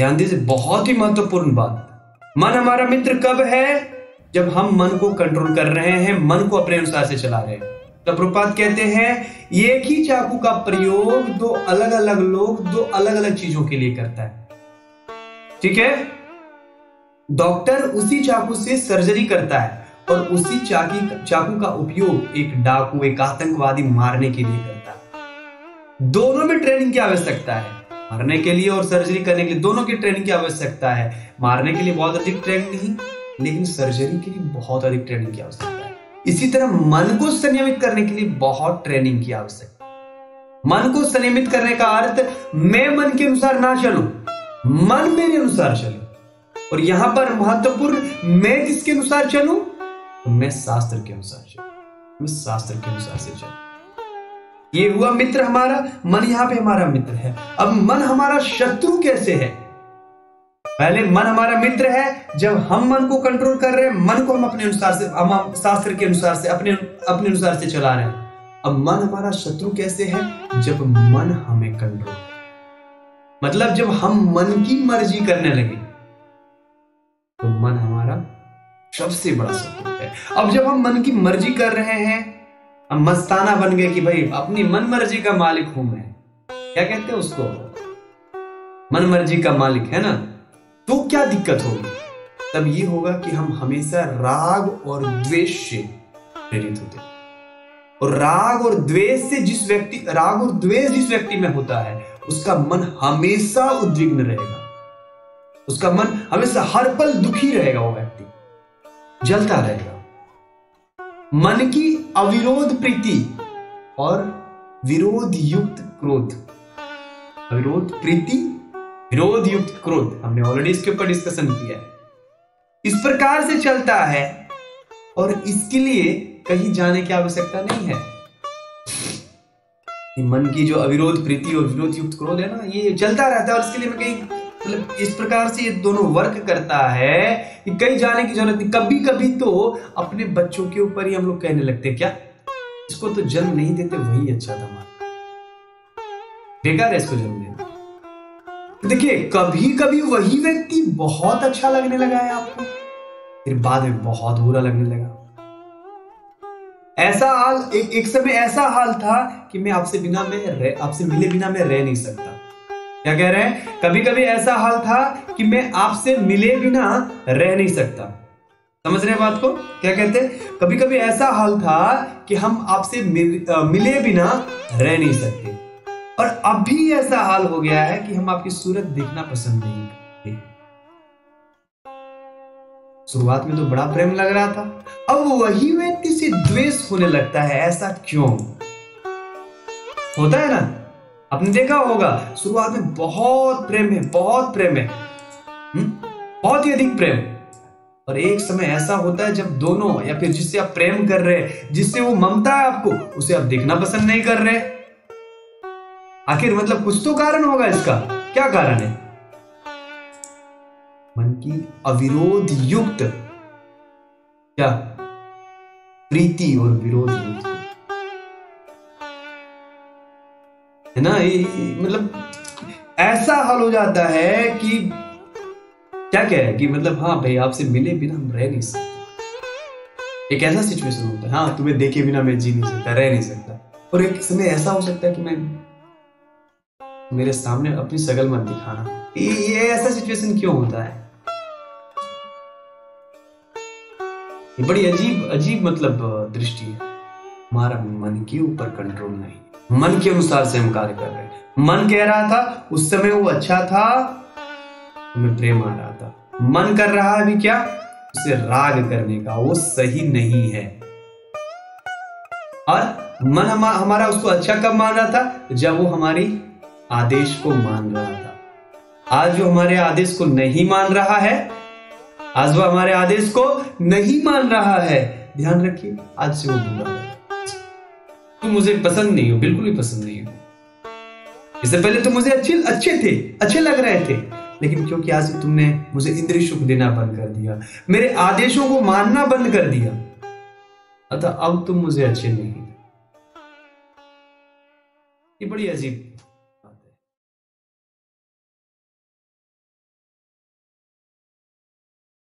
ध्यान दीजिए, बहुत ही महत्वपूर्ण बात। मन हमारा मित्र कब है? जब हम मन को कंट्रोल कर रहे हैं, मन को अपने अनुसार से चला रहे हैं। तो प्रभुपाद कहते हैं एक ही चाकू का प्रयोग दो अलग अलग लोग दो अलग अलग चीजों के लिए करता है। ठीक है, डॉक्टर उसी चाकू से सर्जरी करता है और उसी चाकू का उपयोग एक डाकू, एक आतंकवादी मारने के लिए करता है। दोनों में ट्रेनिंग की आवश्यकता है, मारने के लिए और सर्जरी करने के लिए दोनों की ट्रेनिंग की आवश्यकता है। मारने के लिए बहुत अधिक ट्रेनिंग नहीं, लेकिन सर्जरी के लिए बहुत अधिक ट्रेनिंग की आवश्यकता है। इसी तरह मन को संयमित करने के लिए बहुत ट्रेनिंग की आवश्यकता है। मन को संयमित करने का अर्थ मैं मन के अनुसार ना चलूं, मन मेरे अनुसार चले। और यहां पर महत्वपूर्ण, मैं किसके अनुसार चलूं? तो मैं शास्त्र के अनुसार चलूं, मैं शास्त्र के अनुसार से चलूं। ये हुआ मित्र हमारा, मन यहां पे हमारा मित्र है। अब मन हमारा शत्रु कैसे है? पहले मन हमारा मित्र है जब हम मन को कंट्रोल कर रहे हैं, मन को हम अपने अनुसार से, हम शास्त्र के अनुसार से, अपने अनुसार से चला रहे हैं। अब मन हमारा शत्रु कैसे है? जब मन हमें कंट्रोल, मतलब जब हम मन की मर्जी करने लगे तो मन हमारा सबसे बड़ा शत्रु है। अब जब हम मन की मर्जी कर रहे हैं, हम मस्ताना बन गए कि भाई अपनी मन मर्जी का मालिक हूं मैं, क्या कहते हैं उसको, मन मर्जी का मालिक है ना, तो क्या दिक्कत होगी? तब ये होगा कि हम हमेशा राग और द्वेष से प्रेरित होते हैं। और राग और द्वेष जिस व्यक्ति में होता है, उसका मन हमेशा उद्विग्न रहेगा, उसका मन हमेशा हर पल दुखी रहेगा, वो व्यक्ति जलता रहेगा। मन की अविरोध प्रीति और विरोध युक्त क्रोध, अविरोध प्रीति, विरोध युक्त क्रोध, हमने ऑलरेडी इसके ऊपर डिस्कशन किया है। इस प्रकार से चलता है और इसके लिए कहीं जाने की आवश्यकता नहीं है। मन की जो अविरोध प्रीति और विरोध युक्त क्रोध है ना, ये चलता रहता है और इसके लिए मैं कहीं, मतलब इस प्रकार से ये दोनों वर्क करता है कि कहीं जाने की जरूरत नहीं। कभी कभी तो अपने बच्चों के ऊपर ही हम लोग कहने लगते हैं, क्या इसको तो जन्म नहीं देते, वही अच्छा था, बेकार है इसको जन्म देना। देखिए, कभी कभी वही व्यक्ति बहुत अच्छा लगने लगा है आपको, फिर बाद में बहुत बुरा लगने लगा। ऐसा हाल, एक समय ऐसा हाल था कि मैं आपसे मिले बिना मैं रह नहीं सकता। क्या कह रहे हैं? कभी कभी ऐसा हाल था कि मैं आपसे मिले बिना रह नहीं सकता। समझ रहे हैं बात को? क्या कहते हैं? कभी कभी ऐसा हाल था कि हम आपसे मिले बिना रह नहीं सकते, और अभी ऐसा हाल हो गया है कि हम आपकी सूरत देखना पसंद नहीं करते। शुरुआत में तो बड़ा प्रेम लग रहा था, अब वही व्यक्ति से द्वेष होने लगता है। ऐसा क्यों होता है ना? आपने देखा होगा, शुरुआत में बहुत प्रेम है, बहुत ही अधिक प्रेम, और एक समय ऐसा होता है जब दोनों, या फिर जिससे आप प्रेम कर रहे हैं, जिससे वो ममता है आपको, उसे आप देखना पसंद नहीं कर रहे। आखिर मतलब कुछ तो कारण होगा इसका। क्या कारण है? मन की अविरोध युक्त क्या प्रीति और विरोध युक्त है ना, मतलब ऐसा हाल हो जाता है कि क्या कह रहे हैं कि मतलब हाँ भाई, आपसे मिले बिना हम रह नहीं सकते। एक ऐसा सिचुएशन होता है, हाँ तुम्हें देखे बिना मैं जी नहीं सकता, रह नहीं सकता। और एक समय ऐसा हो सकता है कि मैं, मेरे सामने अपनी शक्ल मत दिखाना। ये ऐसा सिचुएशन क्यों होता है? ये बड़ी अजीब मतलब दृष्टि है। हमारा मन के ऊपर कंट्रोल नहीं, मन के अनुसार से हम कार्य कर रहे हैं। मन कह रहा था उस समय वो अच्छा था, तुम्हें प्रेम आ रहा था। मन कर रहा है अभी क्या, उसे राग करने का, वो सही नहीं है। और मन हमारा उसको अच्छा कब मान रहा था? जब वो हमारी आदेश को मान रहा था। आज जो हमारे आदेश को नहीं मान रहा है, आज वो हमारे आदेश को नहीं मान रहा है, ध्यान रखिए, आज से वो बुरा है। तुम मुझे पसंद नहीं हो, बिल्कुल भी पसंद नहीं हो। इससे पहले तुम मुझे अच्छे थे, अच्छे लग रहे थे, लेकिन क्योंकि आज से तुमने मुझे इंद्रिय सुख देना बंद कर दिया, मेरे आदेशों को मानना बंद कर दिया, अतः अब तुम मुझे अच्छे नहीं। ये बड़ी अजीब